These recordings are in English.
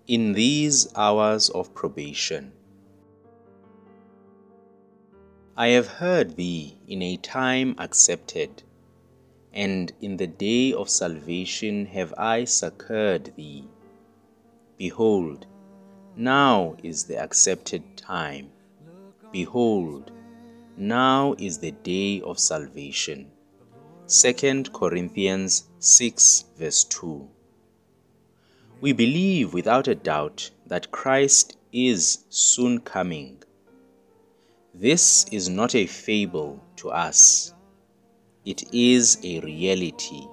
in these hours of probation. I have heard thee in a time accepted, and in the day of salvation have I succored thee. Behold, now is the accepted time. Behold, now is the day of salvation. 2 Corinthians 6 verse 2. We believe without a doubt that Christ is soon coming. This is not a fable to us. It is a reality.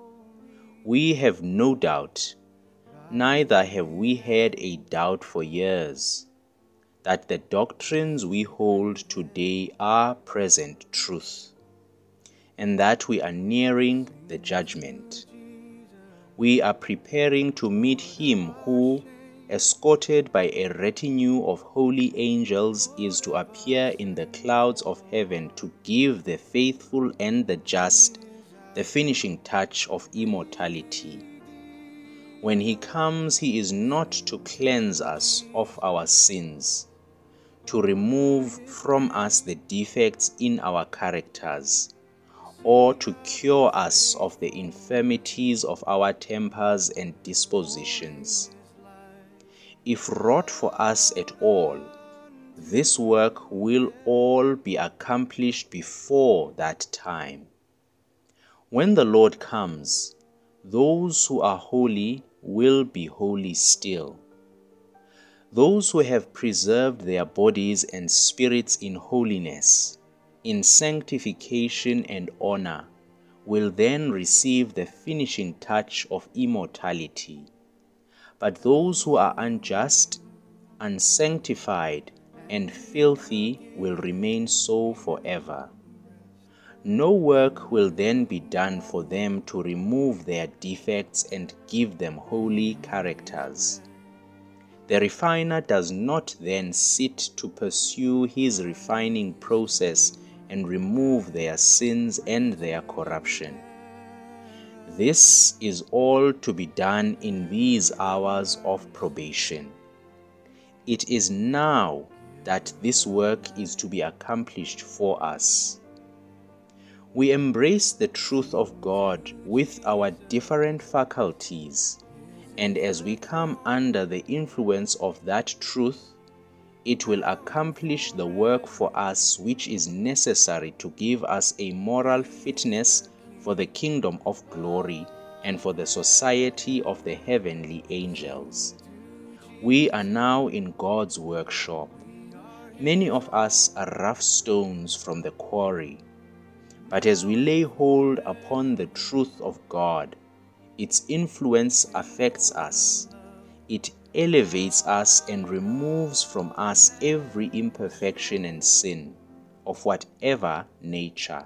We have no doubt, neither have we had a doubt for years, that the doctrines we hold today are present truth, and that we are nearing the judgment. We are preparing to meet Him who, escorted by a retinue of holy angels, is to appear in the clouds of heaven to give the faithful and the just the finishing touch of immortality. When He comes, He is not to cleanse us of our sins, to remove from us the defects in our characters, or to cure us of the infirmities of our tempers and dispositions. If wrought for us at all, this work will all be accomplished before that time. When the Lord comes, those who are holy will be holy still. Those who have preserved their bodies and spirits in holiness, in sanctification and honor, will then receive the finishing touch of immortality. But those who are unjust, unsanctified, and filthy will remain so forever. No work will then be done for them to remove their defects and give them holy characters. The refiner does not then sit to pursue his refining process and remove their sins and their corruption. This is all to be done in these hours of probation. It is now that this work is to be accomplished for us. We embrace the truth of God with our different faculties, and as we come under the influence of that truth, it will accomplish the work for us which is necessary to give us a moral fitness for the kingdom of glory and for the society of the heavenly angels. We are now in God's workshop. Many of us are rough stones from the quarry, but as we lay hold upon the truth of God, its influence affects us. It elevates us and removes from us every imperfection and sin, of whatever nature.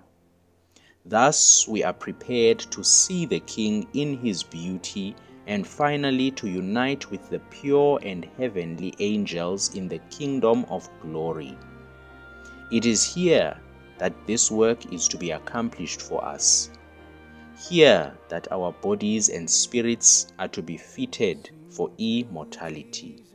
Thus we are prepared to see the King in His beauty and finally to unite with the pure and heavenly angels in the kingdom of glory. It is here that this work is to be accomplished for us. Here that our bodies and spirits are to be fitted for immortality.